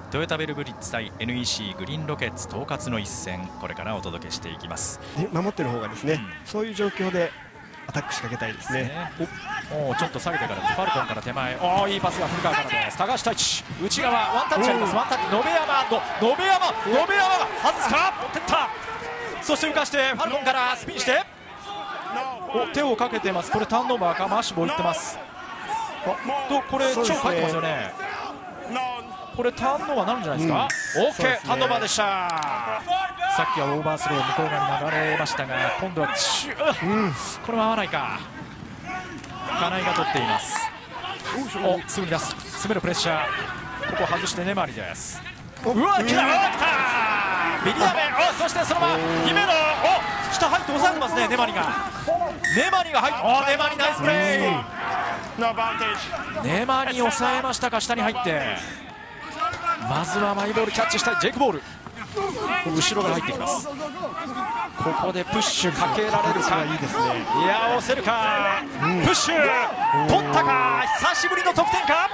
トヨタベルブリッツ対 NEC グリーンロケッツ統括の一戦、これからお届けしていきます。 守ってる方がですね、そういう状況でアタック仕掛けたいですね。 ちょっと下げてからファルコンから手前、いいパスが古川からです。高橋太一、内側ワンタッチあります。ワンタッチ、延山が外すか、持ってった。そして浮かしてファルコンからスピンして手をかけてます。これターンオーバーか、マッシュボールいってます。これ超書いてますよね。これターンオーバーなるんじゃないですか。オッケー、ターンオーバーでした。さっきはオーバースロー向こう側に流れましたが、今度はこれは合わないか。金井が取っています。すぐに出す、詰めるプレッシャー、ここ外してネマリです。うわ、来たビリヤメ、そしてそのまま姫野、下入って抑えてますね。ネマリが入って、ネマリナイスプレー。ネマリ抑えましたか。下に入ってまずはマイボールキャッチしたい。ジェイクボール後ろから入ってきます。ここでプッシュかけられるか。いいですね。いや、押せるか。プッシュ取ったか。久しぶりの得点か。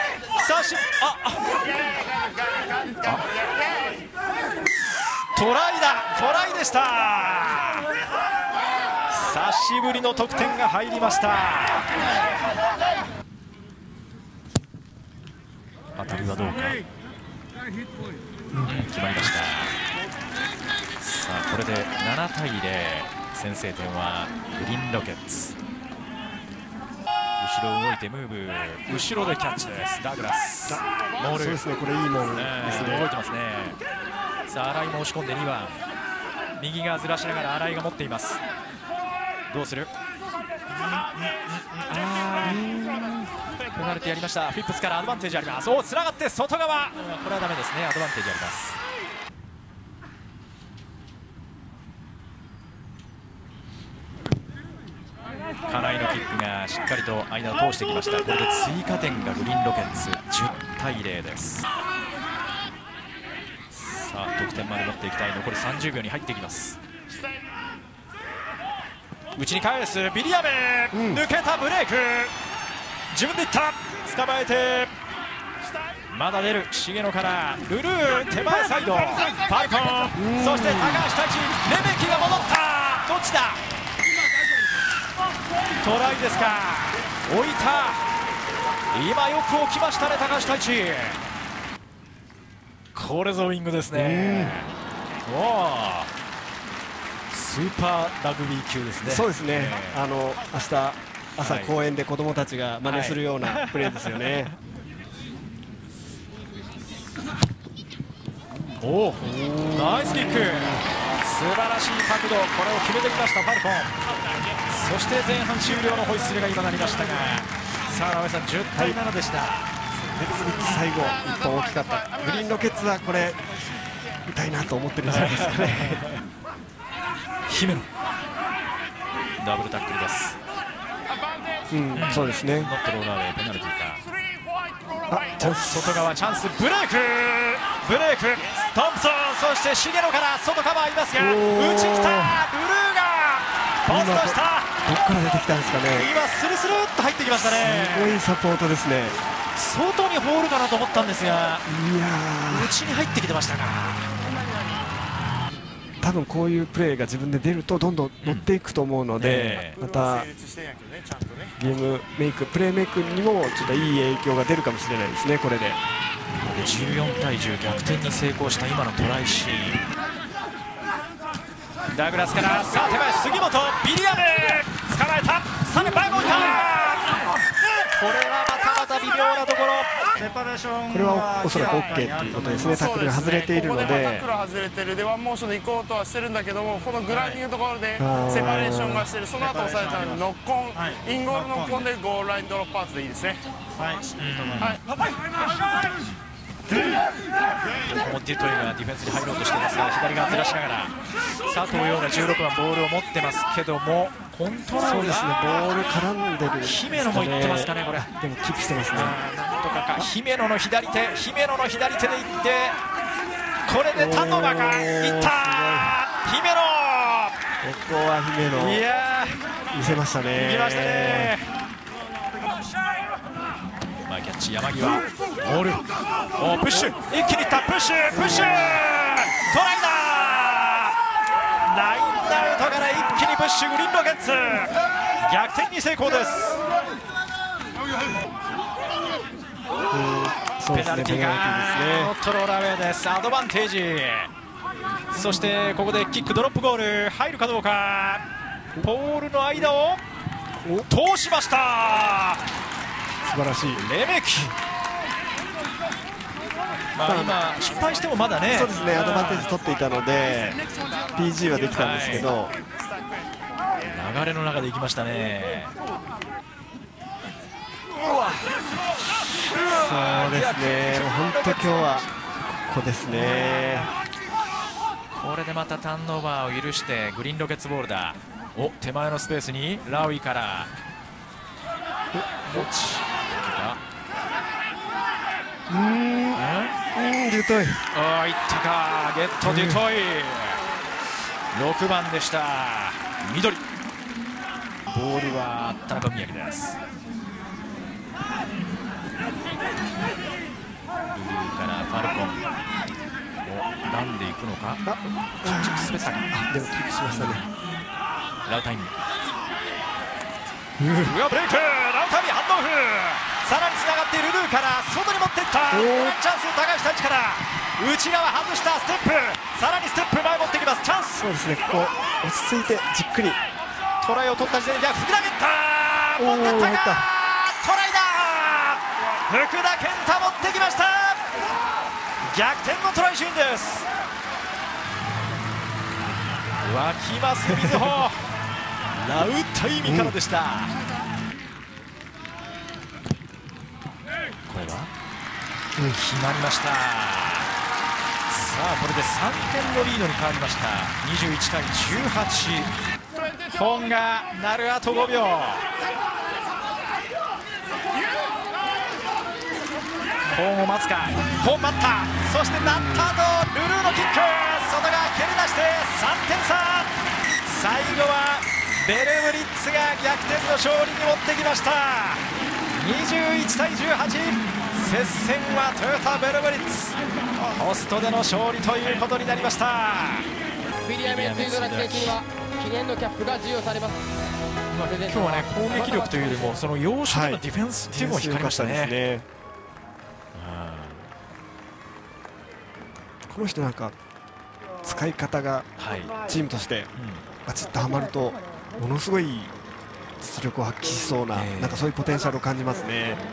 トライでした。久しぶりの得点が入りました。当たりはどうか。決まりました。さあ、これで7対0、先制点はグリーンロケッツ。後ろ動いてムーブ、後ろでキャッチです。ダグラスモール、そうですね、これいいモールですね。動いてますね。さあ、新井も押し込んで2番、右側ずらしながら新井が持っています。どうする。ペナルティーやりました。フィップスからアドバンテージあります。つながって外側、これはダメですね。アドバンテージあります。金井のキックがしっかりと間を通してきました。これで追加点がグリーンロケッツ10対0です。さあ、得点まで持っていきたい。残り30秒に入ってきます。内に返すビリヤメ、抜けた、ブレイク、自分でいった、捕まえてまだ出る。重野からルルー、手前サイドファルコン、そして高橋太一、レメキが戻った。どっちだ。トライですか。置いた。今よく置きましたね、高橋太一。これぞウィングですね。スーパーラグビー級ですね。 そうですね。明日朝公園で子どもたちが真似するようなプレーですよね。 ナイスキック、素晴らしい角度、これを決めてきましたファルコン。そして前半終了のホイッスルが今なりましたが、さあ、直江さん、10対7でした。 最後一本大きかった。グリーンロケッツはこれ見たいなと思ってるんじゃないですかね。 姫野ダブルタックルです。 そうですね。 ノットローラーウェイ、ペナルティーか。 チャンス、 外側チャンス、ブレイクトンプソン、そして重野から外カバーありますが、内来た、ルルーがポストした。 どっから出てきたんですかね。 今スルスルっと入ってきましたね。 すごいサポートですね。 外に放るかなと思ったんですが、 いやー、 内に入ってきてましたか。 多分こういうプレーが自分で出るとどんどん乗っていくと思うので、またゲームメイク、プレーメイクにもちょっといい影響が出るかもしれないですね。これで 14対10、逆転に成功した今のトライシーン。ダグラスからさあ手前、杉本、ビリヤメ捕まえた。さらにバーゴンいった。これはまた微妙なところ。 これはおそらく OK ということですね。タックルが外れているので、 タックル外れてるでワンモーションで行こうとはしてるんだけども、このグラウンディングのところでセパレーションがしてる。その後押されたのでノックオン、インゴールノックオンでゴールラインドロップアウトでいいですね。 ここもデュトイがディフェンスに入ろうとしていますが、左側ずらしながら佐藤陽が16番ボールを持ってますけども、コントロールがボール絡んでる。 姫野もいってますかね。これでもキープしてますね。 なんとか姫野の左手でいって、これでターンオーバーか、いった姫野。 ここは姫野、 いや見せましたね。 見ましたね。キャッチ山際、 ボール、プッシュ、一気にいった、プッシュ、トライだ。ラインアウトから一気にプッシュ、グリーンロケッツ逆転に成功です。ペナルティーがノットローラーウェイです。アドバンテージ。そしてここでキックドロップゴール入るかどうか。ポールの間を通しました。 素晴らしいレメキ。今失敗してもまだね、 そうですね、アドバンテージ取っていたので PG はできたんですけど、 流れの中でいきましたね。 そうですね、本当今日はここですね。 これでまたターンオーバーを許してグリーンロケッツボールだ。手前のスペースにラウイからデュトイ、 いったか、ゲットデュトイ、6番でした。緑、ボールは田中宮城です。ルルーからファルコン、ランでいくのか、ちょっと滑ったか、 でもキープしましたね。 ラウタイミ、ブレイク、ラウタイミハンドオフ、さらにつながってルルーから外に持っていった、チャンス、高橋太一から内側外したステップ、さらにステップ前持ってきます、チャンス。 そうですね、ここ落ち着いてじっくりトライを取った時点で福田健太持ってったか、トライだ、福田健太持ってきました。逆転のトライシーンです。湧きますみずほラウタイミからでした。これは決まりました。さあこれで3点のリードに変わりました。21対18。本が鳴るあと5秒。本を待つか、本待った、そして鳴った後ルルーのキック、外側蹴り出して3点差。最後はベルブリッツが逆転の勝利に持ってきました。21対18、接戦はトヨタベルブリッツホストでの勝利ということになりました。 ウィリアム・ツイドラ選手には記念のキャップが授与されます。 今日はね、攻撃力というよりもその要所でのディフェンスっていうのも光りましたね。 この人なんか使い方がチームとしてバチッとはまるとものすごい実力を発揮しそうな、なんかそういうポテンシャルを感じますね。